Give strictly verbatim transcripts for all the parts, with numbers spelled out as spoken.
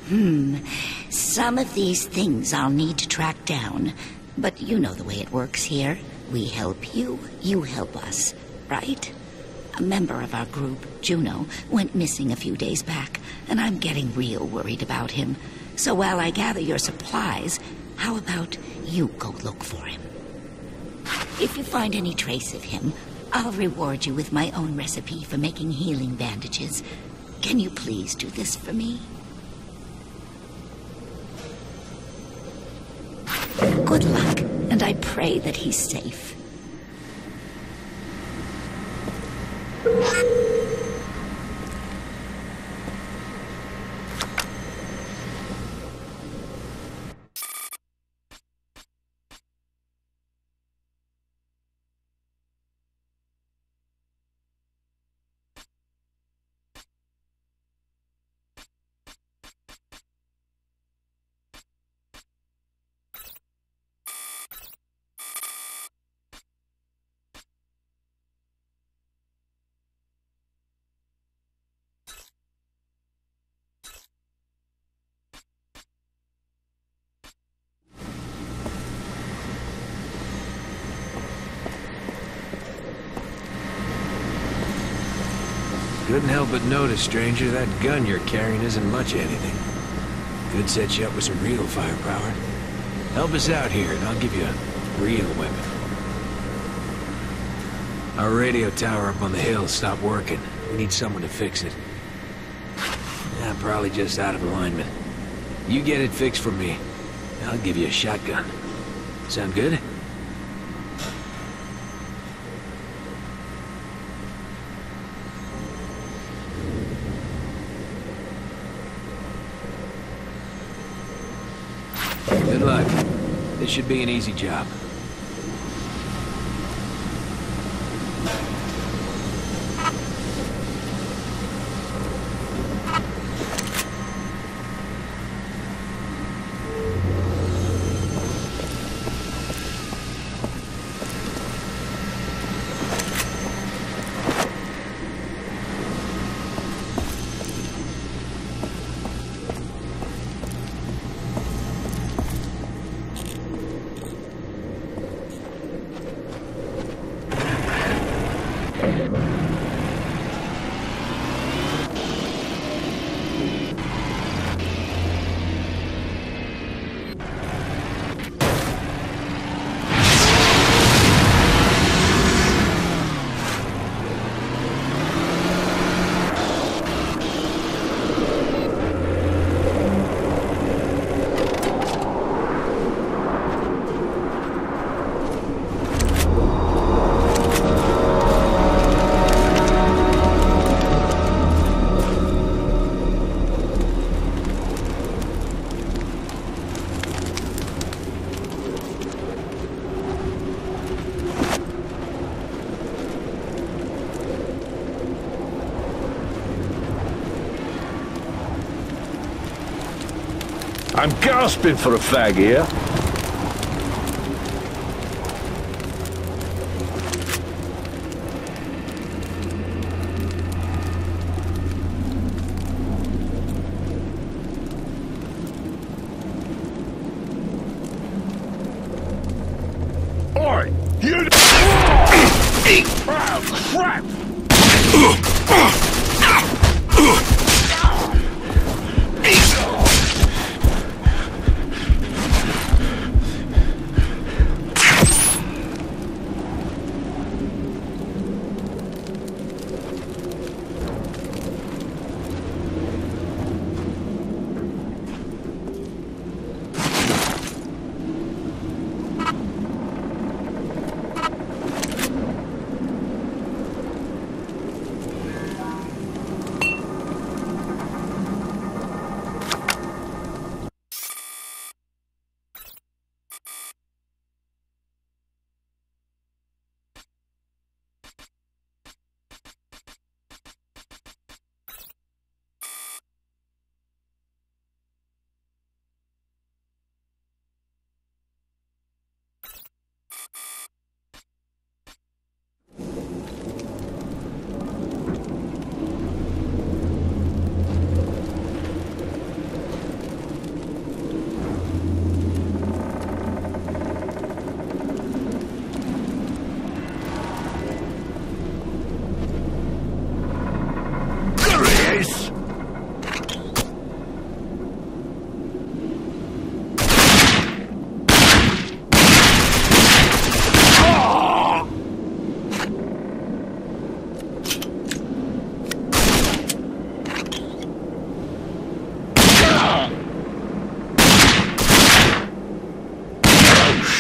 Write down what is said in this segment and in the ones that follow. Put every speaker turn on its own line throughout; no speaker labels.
Hmm. Some of these things I'll need to track down. But you know the way it works here. We help you, you help us, right? A member of our group, Juno, went missing a few days back, and I'm getting real worried about him. So while I gather your supplies, how about you go look for him? If you find any trace of him, I'll reward you with my own recipe for making healing bandages. Can you please do this for me? Good luck, and I pray that he's safe.
Couldn't help but notice, stranger, that gun you're carrying isn't much anything. Could set you up with some real firepower. Help us out here, and I'll give you a real weapon. Our radio tower up on the hill stopped working. We need someone to fix it. Yeah, probably just out of alignment. You get it fixed for me. I'll give you a shotgun. Sound good? Good luck. This should be an easy job.
I'm gasping for a fag here. Oi! You... Oh, crap!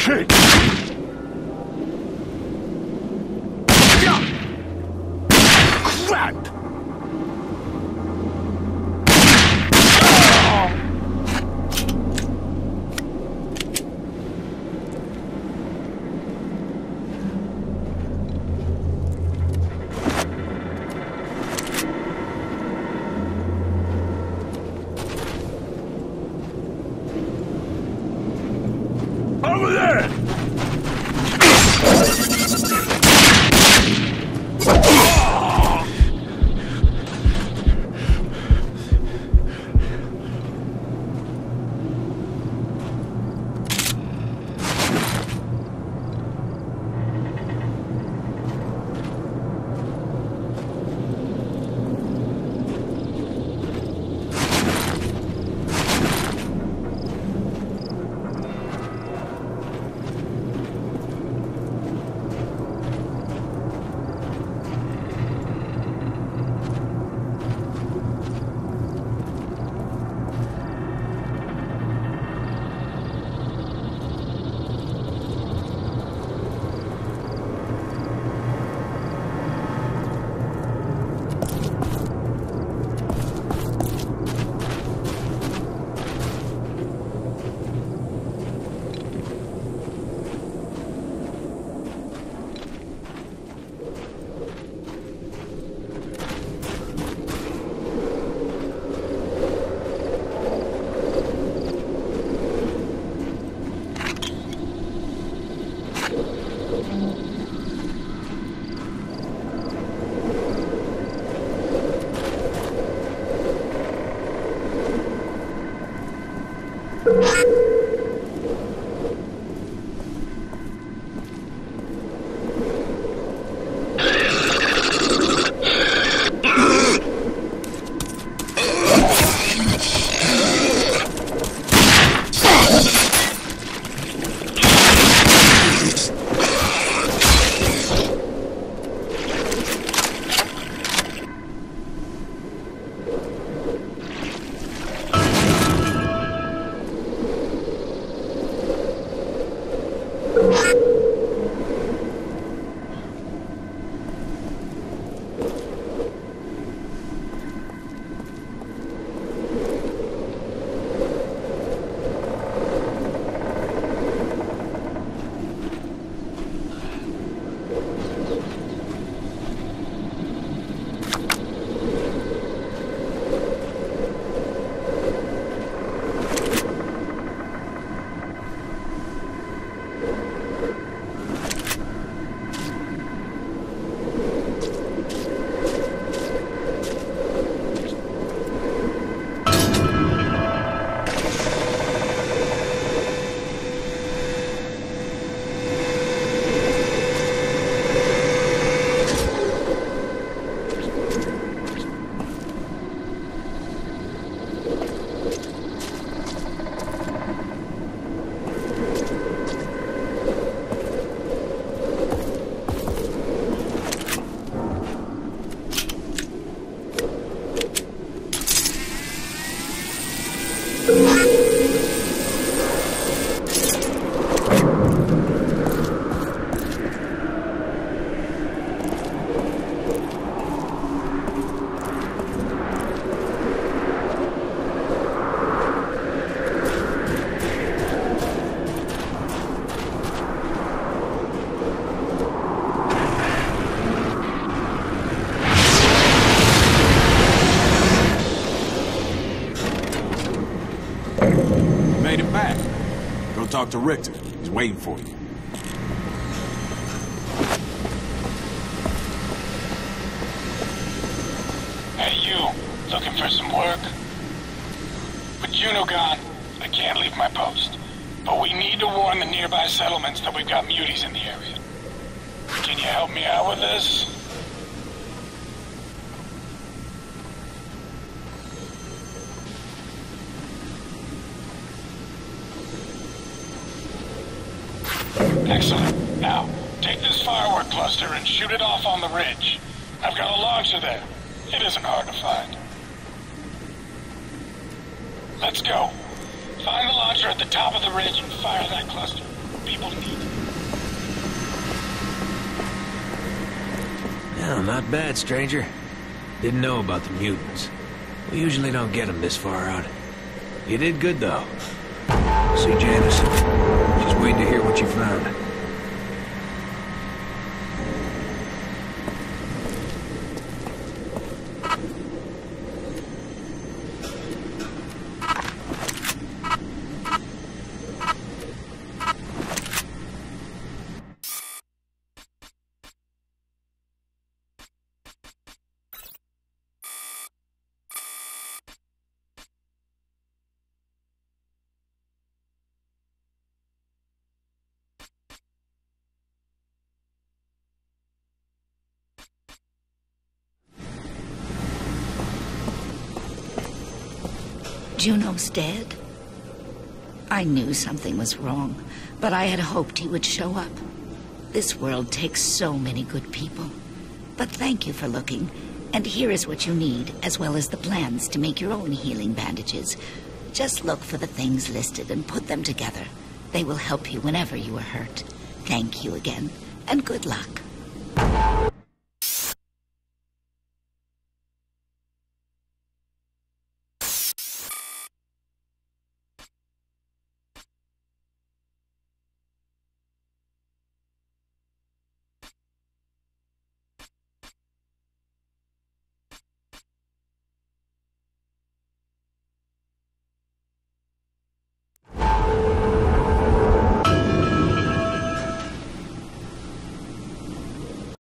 Shit! Crap! Over there!
Talk to Richter. He's waiting for you.
Hey, you. Looking for some work? With Juno gone, I can't leave my post. But we need to warn the nearby settlements that we've got muties in the area. Can you help me out with this? Excellent. Now, take this firework cluster and shoot it off on the ridge. I've got a launcher there. It isn't hard to find. Let's go. Find the launcher at the top of the ridge and fire that cluster. people need.
Well, not bad, stranger. Didn't know about the mutants. We usually don't get them this far out. You did good, though. See Janice. She's waiting to hear what you found.
Juno's dead? I knew something was wrong, but I had hoped he would show up. This world takes so many good people. But thank you for looking, and here is what you need, as well as the plans to make your own healing bandages. Just look for the things listed and put them together. They will help you whenever you are hurt. Thank you again, and good luck.